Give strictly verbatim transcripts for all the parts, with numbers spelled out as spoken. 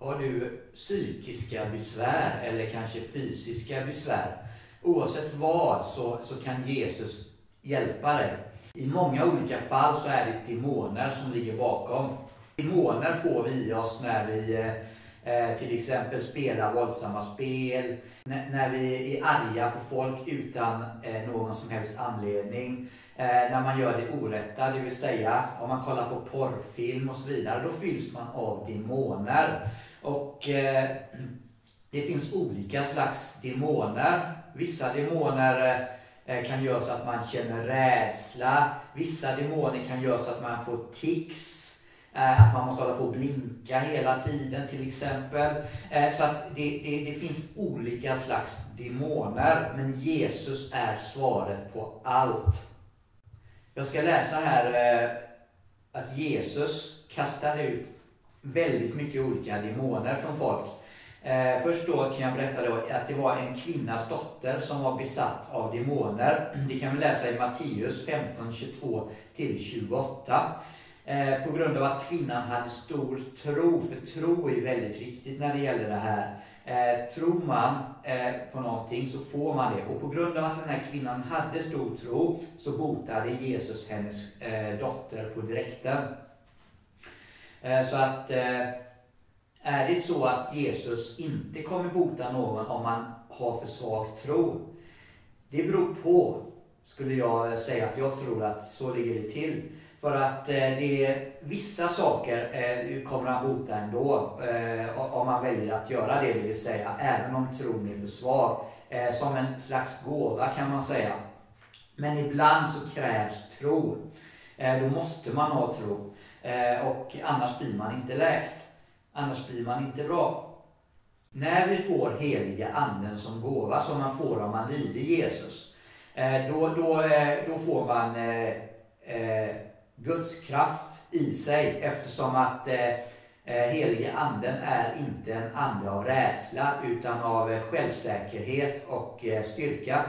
Har du psykiska besvär eller kanske fysiska besvär? Oavsett vad så, så kan Jesus hjälpa dig. I många olika fall så är det demoner som ligger bakom. Demoner får vi i oss när vi eh, till exempel spelar våldsamma spel. N- när vi är arga på folk utan eh, någon som helst anledning. Eh, när man gör det orätta, det vill säga om man kollar på porrfilm och så vidare. Då fylls man av demoner. Och eh, det finns olika slags demoner. Vissa demoner eh, kan göra så att man känner rädsla. Vissa demoner kan göra så att man får tics. Eh, att man måste hålla på och blinka hela tiden till exempel. Eh, så att det, det, det finns olika slags demoner. Men Jesus är svaret på allt. Jag ska läsa här eh, att Jesus kastade ut väldigt mycket olika demoner från folk. Eh, först då kan jag berätta då att det var en kvinnas dotter som var besatt av demoner. Det kan vi läsa i Matteus femton tjugotvå till tjugoåtta. Eh, på grund av att kvinnan hade stor tro, för tro är väldigt viktigt när det gäller det här. Eh, tror man eh, på någonting så får man det. Och på grund av att den här kvinnan hade stor tro så botade Jesus hennes eh, dotter på direkten. Eh, så att eh, är det så att Jesus inte kommer bota någon om man har för svag tro? Det beror på, skulle jag säga, att jag tror att så ligger det till. För att eh, det, vissa saker eh, kommer han bota ändå eh, om man väljer att göra det, det vill säga även om tron är för svag. Eh, som en slags gåva kan man säga. Men ibland så krävs tro. Eh, då måste man ha tro. Eh, och annars blir man inte läkt. Annars blir man inte bra. När vi får heliga anden som gåva, som man får om man lyder Jesus, eh, då, då, eh, då får man eh, eh, Guds kraft i sig, eftersom att eh, heliga anden är inte en ande av rädsla utan av eh, självsäkerhet och eh, styrka.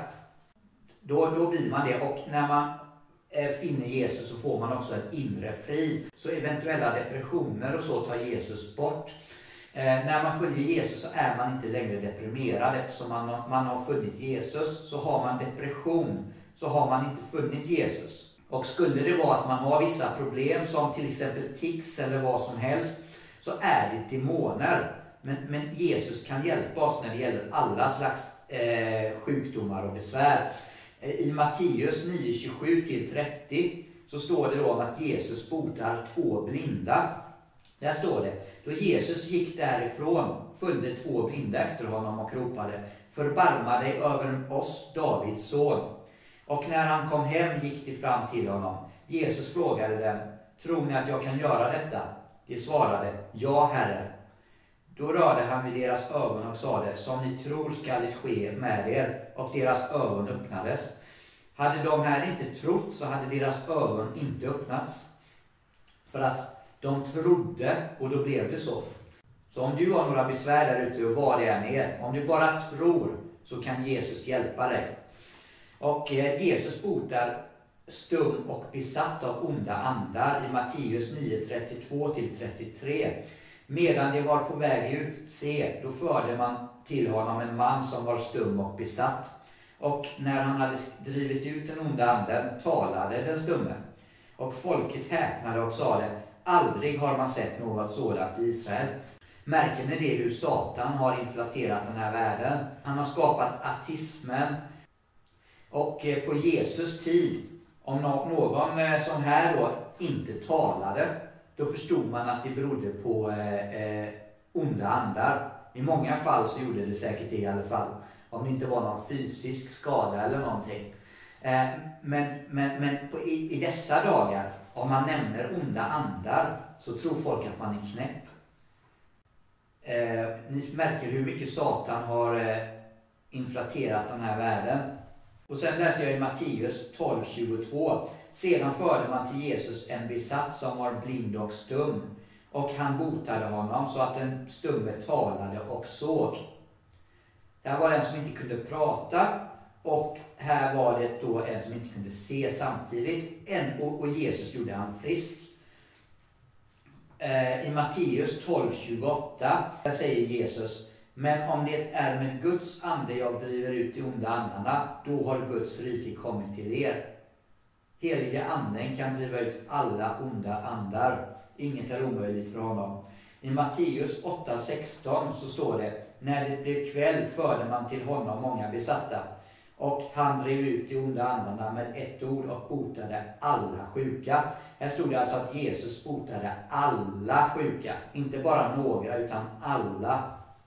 Då, då blir man det, och när man eh, finner Jesus så får man också en inre frid. Så eventuella depressioner och så tar Jesus bort. Eh, när man följer Jesus så är man inte längre deprimerad, eftersom man, man har funnit Jesus. Så har man depression så har man inte funnit Jesus. Och skulle det vara att man har vissa problem som till exempel tics eller vad som helst, så är det demoner. Men, men Jesus kan hjälpa oss när det gäller alla slags eh, sjukdomar och besvär. I Matteus nio tjugosju till trettio så står det då om att Jesus botar två blinda. Där står det: då Jesus gick därifrån följde två blinda efter honom och ropade: förbarma dig över oss, Davids son. Och när han kom hem gick de fram till honom. Jesus frågade dem: tror ni att jag kan göra detta? De svarade: ja, Herre. Då rörde han vid deras ögon och sade: som ni tror skall det ske med er. Och deras ögon öppnades. Hade de här inte trott så hade deras ögon inte öppnats. För att de trodde, och då blev det så. Så om du har några besvär där ute och vad det än är, om du bara tror, så kan Jesus hjälpa dig. Och Jesus botar stum och besatt av onda andar i Matteus nio trettiotvå till trettiotre. Medan de var på väg ut, se, då förde man till honom en man som var stum och besatt. Och när han hade drivit ut den onda anden talade den stumme. Och folket häpnade och sade: aldrig har man sett något sådant i Israel. Märker ni det, hur Satan har inflaterat den här världen? Han har skapat ateismen. Och på Jesus tid, om någon som här då inte talade, då förstod man att det berodde på eh, onda andar. I många fall så gjorde det säkert det i alla fall. Om det inte var någon fysisk skada eller någonting. Eh, men men, men på, i, i dessa dagar, om man nämner onda andar, så tror folk att man är knäpp. Eh, ni märker hur mycket Satan har eh, inflaterat den här världen. Och sen läser jag i Matteus tolv tjugotvå. Sedan förde man till Jesus en besatt som var blind och stum. Och han botade honom så att den stumme talade och såg. Det här var en som inte kunde prata. Och här var det då en som inte kunde se samtidigt. En, och, och Jesus gjorde han frisk. I Matteus tolv tjugoåtta där säger Jesus: men om det är med Guds ande jag driver ut de onda andarna, då har Guds rike kommit till er. Heliga anden kan driva ut alla onda andar. Inget är omöjligt för honom. I Matteus åtta sexton så står det: när det blev kväll förde man till honom många besatta, och han drev ut de onda andarna med ett ord och botade alla sjuka. Här stod det alltså att Jesus botade alla sjuka. Inte bara några utan alla.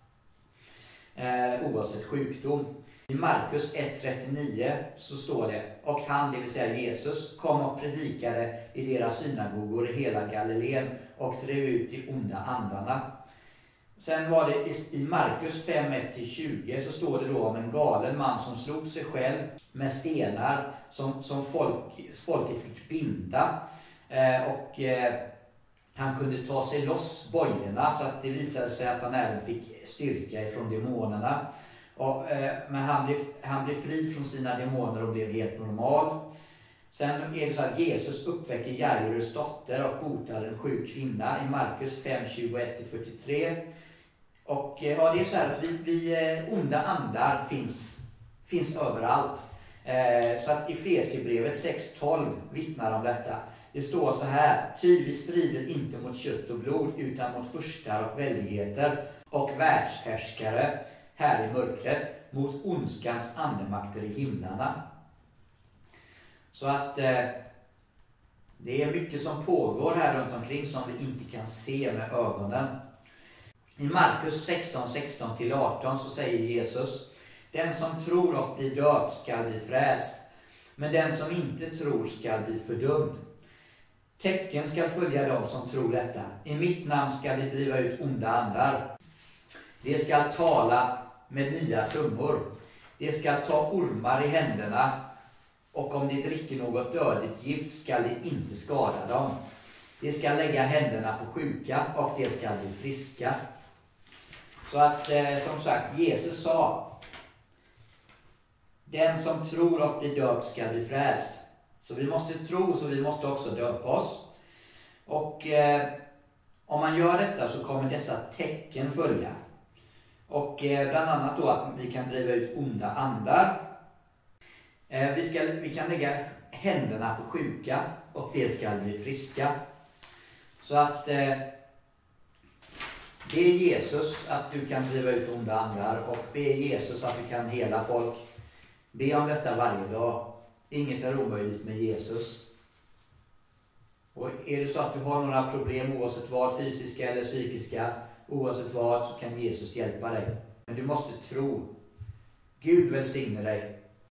Eh, oavsett sjukdom. I Markus ett trettionio så står det: och han, det vill säga Jesus, kom och predikade i deras synagogor i hela Galileen och drev ut de onda andarna. Sen var det i Markus fem ett till tjugo så står det då om en galen man som slog sig själv med stenar som, som folk, folket fick binda. Eh, och eh, han kunde ta sig loss bojorna, så att det visade sig att han även fick styrka ifrån demonerna. Och, eh, men han blev, han blev fri från sina demoner och blev helt normal. Sen är det så att Jesus uppväcker Jairus dotter och botar en sjuk kvinna i Markus fem tjugoett till fyrtiotre. Och ja, det är så här att vi, vi onda andar finns, finns överallt. Eh, så att Efesierbrevet sex tolv vittnar om detta. Det står så här: ty vi strider inte mot kött och blod utan mot furstar och väldigheter och världshärskare här i mörkret, mot ondskans andemakter i himlarna. Så att eh, det är mycket som pågår här runt omkring som vi inte kan se med ögonen. I Markus sexton sexton till arton så säger Jesus: den som tror och blir döpt ska bli frälst, men den som inte tror ska bli fördömd. Tecken ska följa dem som tror detta. I mitt namn ska de driva ut onda andar. De ska tala med nya tungor. De ska ta ormar i händerna, och om de dricker något dödligt gift ska de inte skada dem. De ska lägga händerna på sjuka och de ska bli friska. Så att eh, som sagt, Jesus sa: den som tror och blir döpt ska bli frälst. Så vi måste tro, så vi måste också döpa oss. Och eh, om man gör detta så kommer dessa tecken följa. Och eh, bland annat då att vi kan driva ut onda andar. Eh, vi, ska, vi kan lägga händerna på sjuka och det ska bli friska. Så att eh, be Jesus att du kan driva ut onda andar, och be Jesus att du kan hela folk. Be om detta varje dag. Inget är omöjligt med Jesus. Och är det så att du har några problem, oavsett vad, fysiska eller psykiska, oavsett vad, så kan Jesus hjälpa dig. Men du måste tro. Gud välsigne dig.